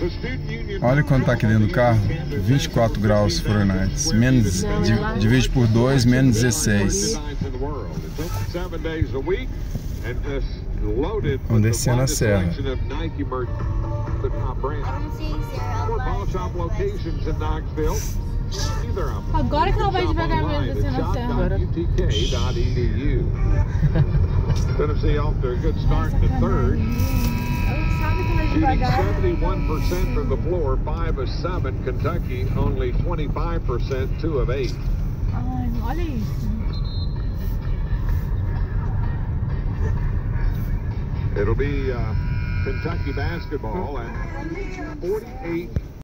Olha quanto tá aqui dentro do carro. 24 graus Fahrenheit. Menos, divide por 2, menos 16. Vamos descendo a serra. Agora que ela vai devagar mesmo descendo a serra. Tennessee off to a good start in the third. Shooting 71% from the floor, 5 of 7. Kentucky only 25%, 2 of 8. Ai, olha isso. It'll be Kentucky basketball at 48